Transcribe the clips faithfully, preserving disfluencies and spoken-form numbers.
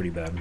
pretty bad.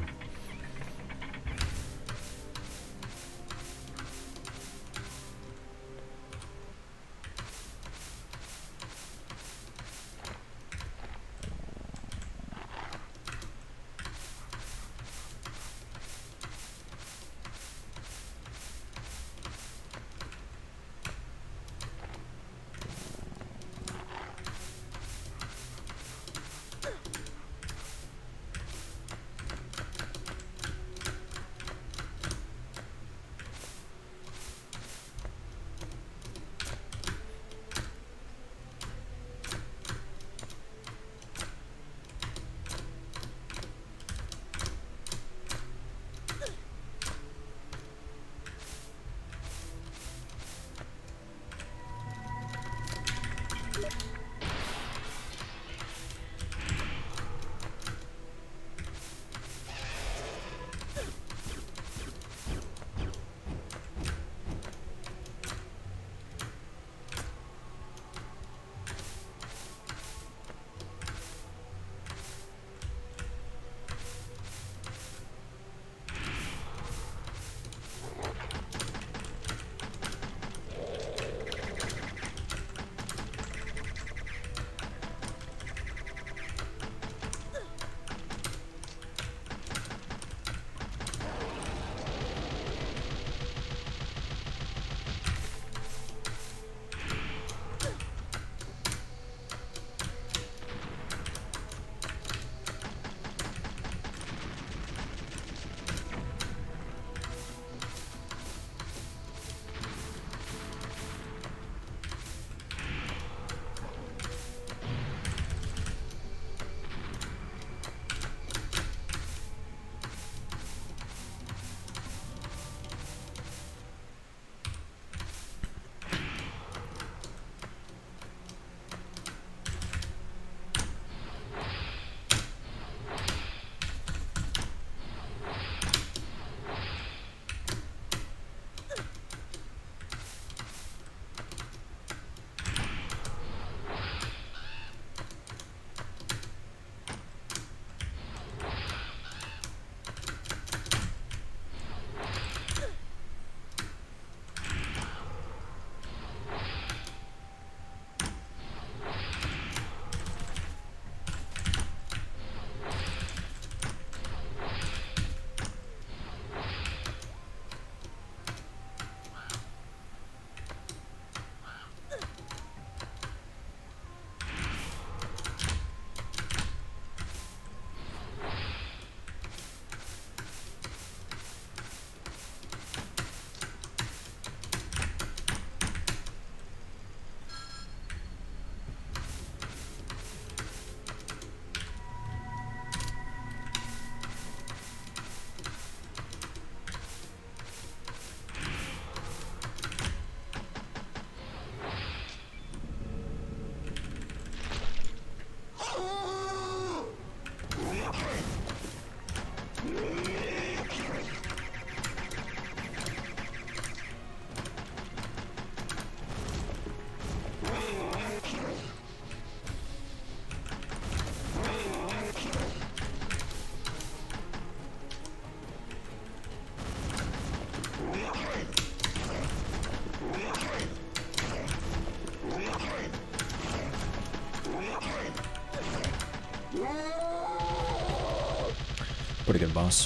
Pretty good boss.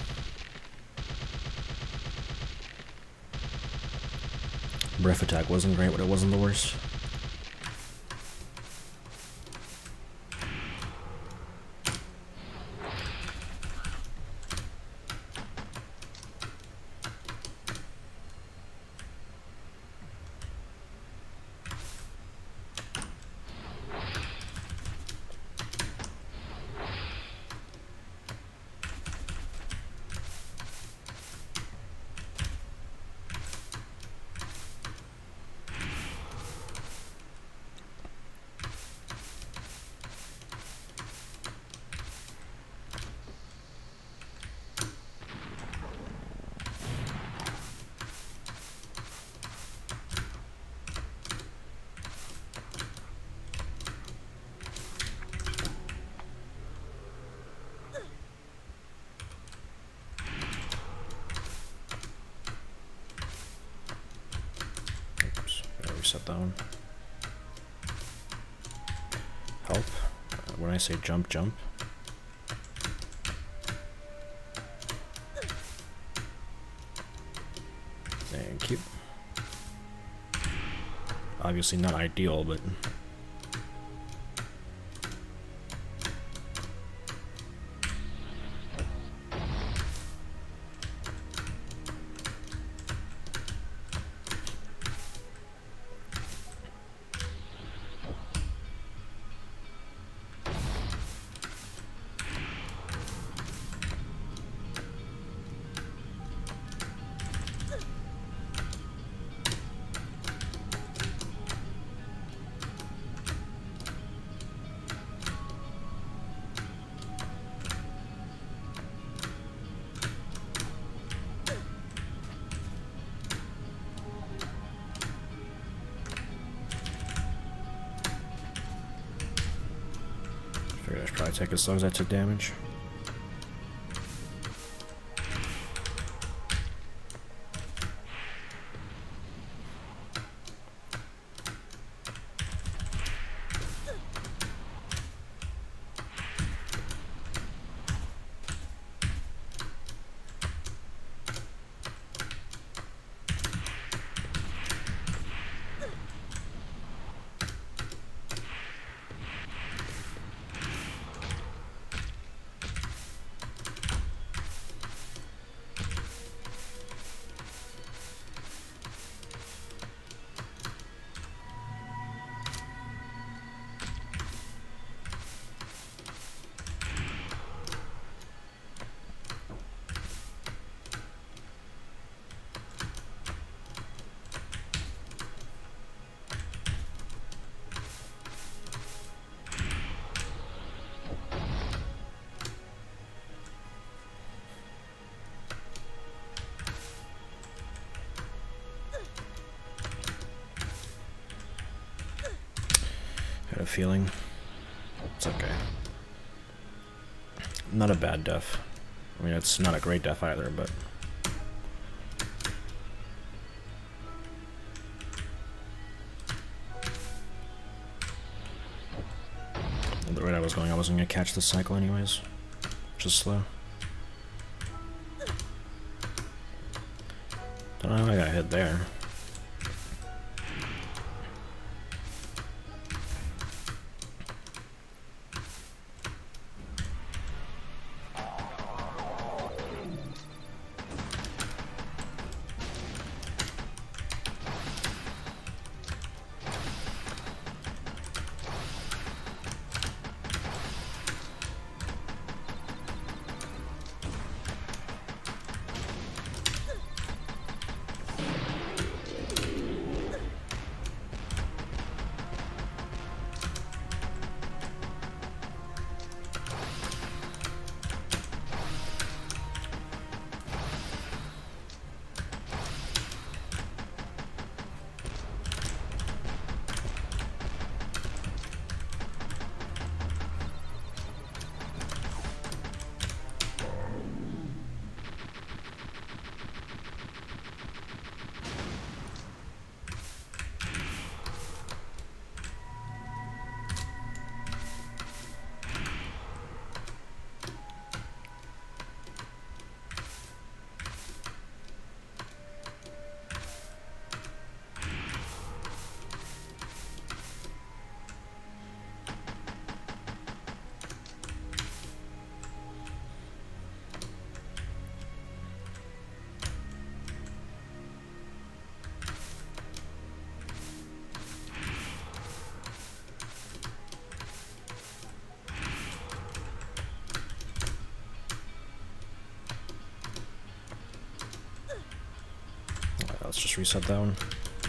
Breath attack wasn't great, but it wasn't the worst. reset that one. Help. Uh, when I say jump, jump. Thank you. Obviously not ideal, but... I should probably take as long as I took damage. A feeling. It's okay. Not a bad death. I mean, it's not a great death either, but... The rate I was going, I wasn't gonna catch the cycle anyways. Which is slow. Don't know how I got hit there. Let's just reset that one.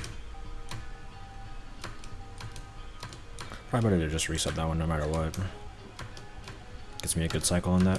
Probably better to just reset that one no matter what. Gets me a good cycle on that.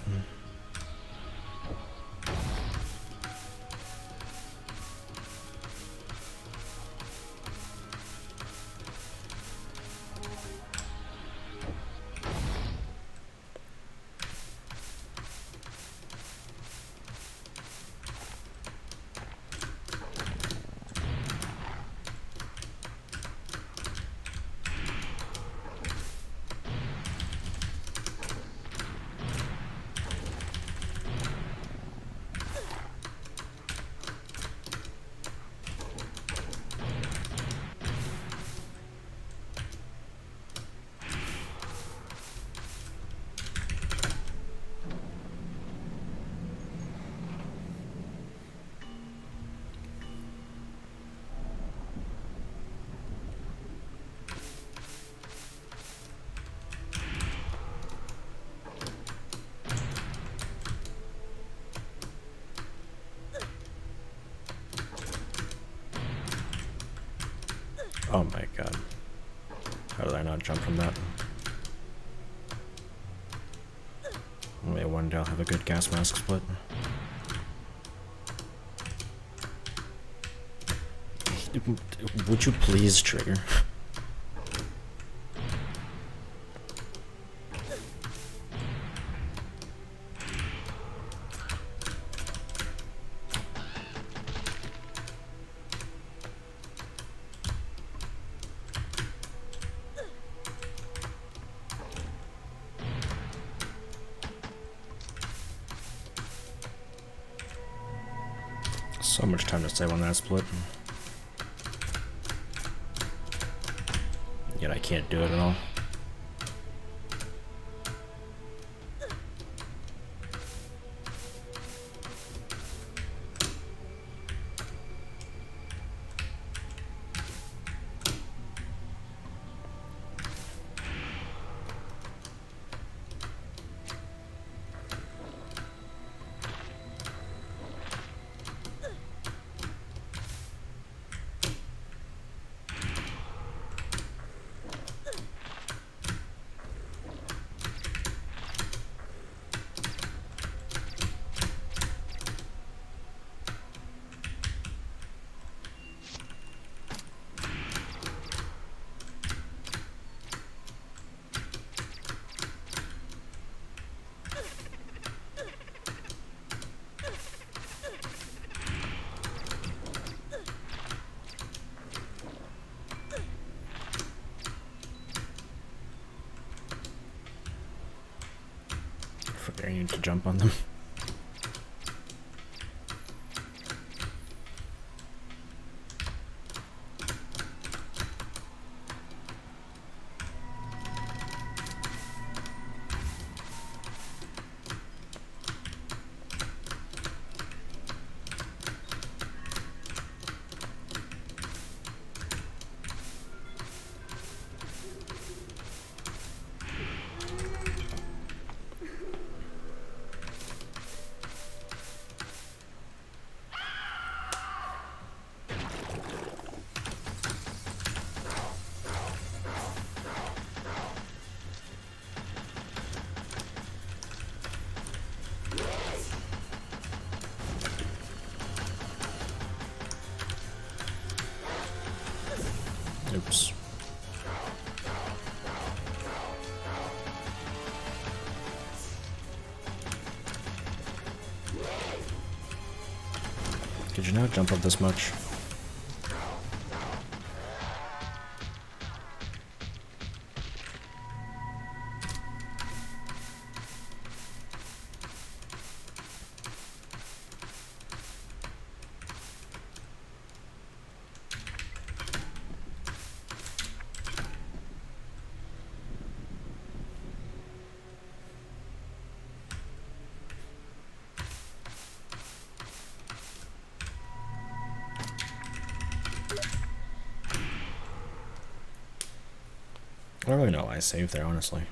Oh my god. How did I not jump from that? Only one day I'll have a good gas mask split. Would you please trigger? So much time to save on that split. Yet I can't do it at all. I need to jump on them. Oops. Could you not jump up this much? I don't really know why I saved there, honestly.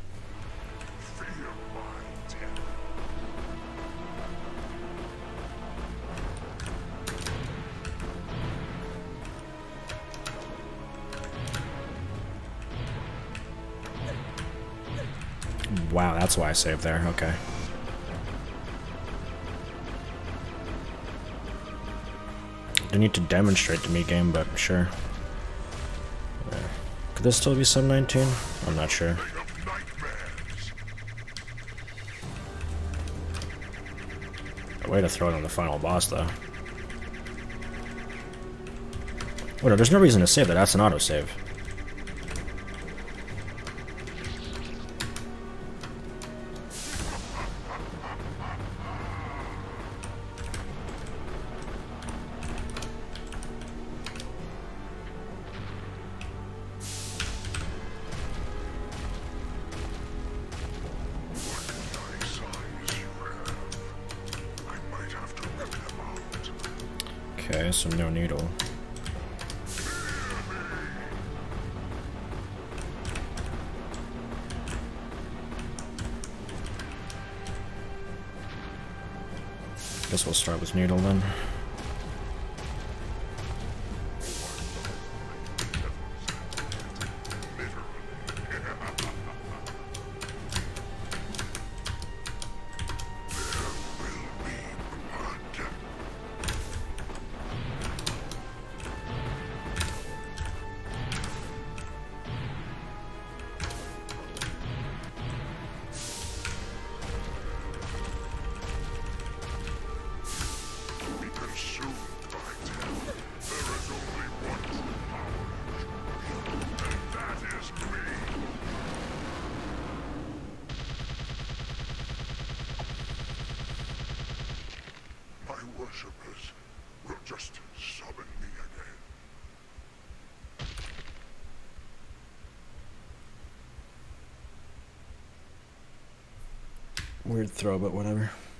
Wow, that's why I saved there, okay. Didn't need to demonstrate to me game, but sure. Could this still be sub nineteen? I'm not sure. Way to throw it on the final boss, though. Wait, no, there's no reason to save that. That's an autosave. Okay, so no needle. Guess we'll start with needle then. Weird throw, but whatever.